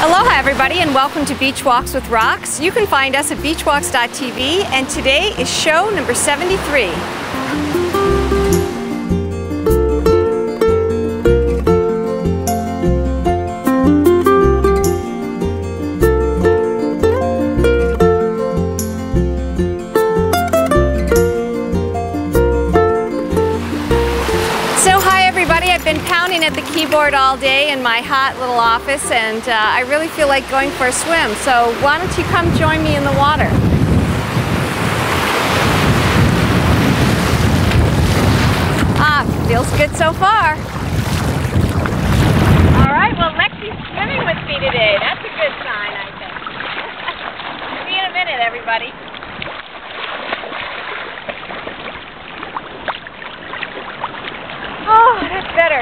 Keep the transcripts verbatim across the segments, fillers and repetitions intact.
Aloha everybody and welcome to Beachwalks with Rocks. You can find us at beachwalks dot T V and today is show number seventy-three. I've been pounding at the keyboard all day in my hot little office and uh, I really feel like going for a swim. So why don't you come join me in the water? Ah, feels good so far. All right, well Lexi's swimming with me today. That's a good sign, I think. See you in a minute, everybody. Oh, that's better.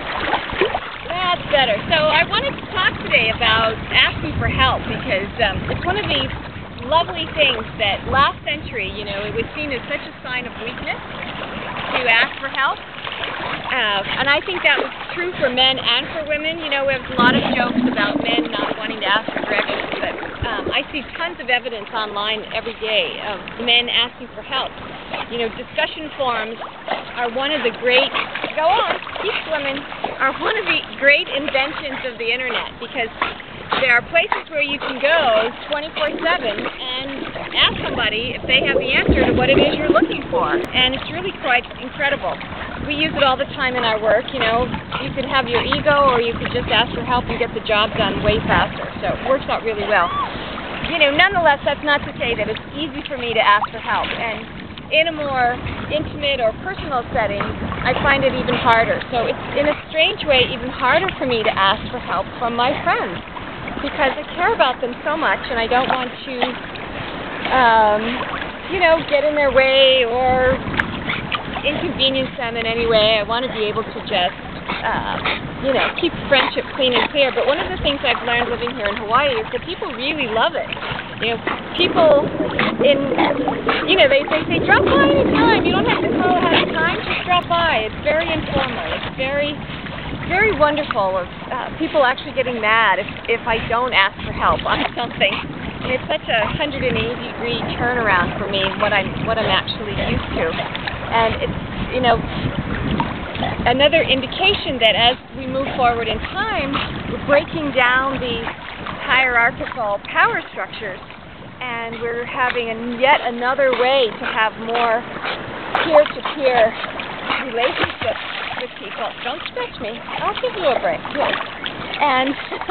That's better. So I wanted to talk today about asking for help because um, it's one of these lovely things that last century, you know, it was seen as such a sign of weakness to ask for help. Uh, and I think that was true for men and for women. You know, we have a lot of jokes about men not wanting to ask for directions, but um, I see tons of evidence online every day of men asking for help. You know, discussion forums are one of the great, go on, keep swimming, are one of the great inventions of the internet because there are places where you can go twenty-four seven and ask somebody if they have the answer to what it is you're looking for. And it's really quite incredible. We use it all the time in our work, you know. You could have your ego or you could just ask for help and get the job done way faster. So it works out really well. You know, nonetheless, that's not to say that it's easy for me to ask for help. And in a more intimate or personal setting, I find it even harder. So it's, in a strange way, even harder for me to ask for help from my friends because I care about them so much and I don't want to, um, you know, get in their way or inconvenience them in any way. I want to be able to just, uh, you know, keep friendship clean and clear. But one of the things I've learned living here in Hawaii is that people really love it. You know, people in, you know, they, they say, drop by anytime. You don't have to call ahead of time. Just drop by. It's very informal. It's very, very wonderful of uh, people actually getting mad if, if I don't ask for help on something. And it's such a one hundred eighty degree turnaround for me, what I'm, what I'm actually used to. And it's, you know, another indication that as we move forward in time, we're breaking down these hierarchical power structures and we're having an, yet another way to have more peer-to-peer relationships with people. Don't stretch me. I'll give you a break. Yeah. And,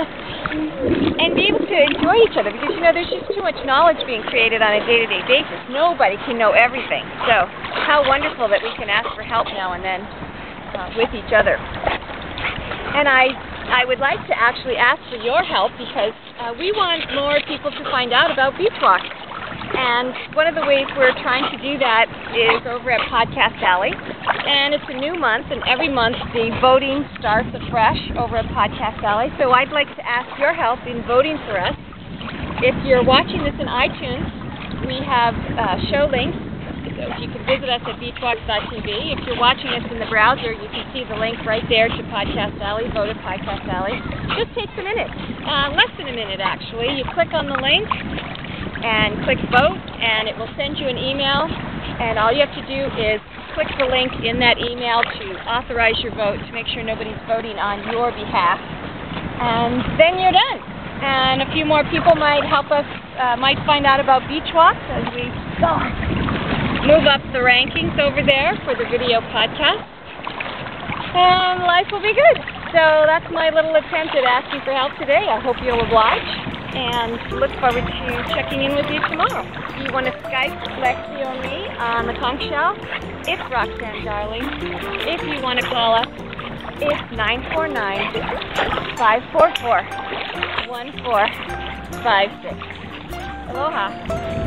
and be able to enjoy each other because, you know, there's just too much knowledge being created on a day-to-day basis. Nobody can know everything. So how wonderful that we can ask for help now and then uh, with each other. And I, I would like to actually ask for your help because uh, we want more people to find out about Beachwalks. And one of the ways we're trying to do that is over at Podcast Alley. And it's a new month, and every month the voting starts afresh over at Podcast Alley. So I'd like to ask your help in voting for us. If you're watching this in iTunes, we have uh, show links. You can visit us at beachwalks dot T V. If you're watching us in the browser, you can see the link right there to Podcast Alley, vote at Podcast Alley. Just takes a minute, uh, less than a minute actually. You click on the link and click vote, and it will send you an email. And all you have to do is click the link in that email to authorize your vote to make sure nobody's voting on your behalf. And then you're done. And a few more people might help us, uh, might find out about Beachwalks as we oh, move up the rankings over there for the video podcast. And life will be good. So that's my little attempt at asking for help today. I hope you'll oblige. And look forward to checking in with you tomorrow. If you want to Skype Lexi or me on the conch shell, it's Roxanne Darling. If you want to call us, it's nine four nine, five four four, one four five six. Aloha.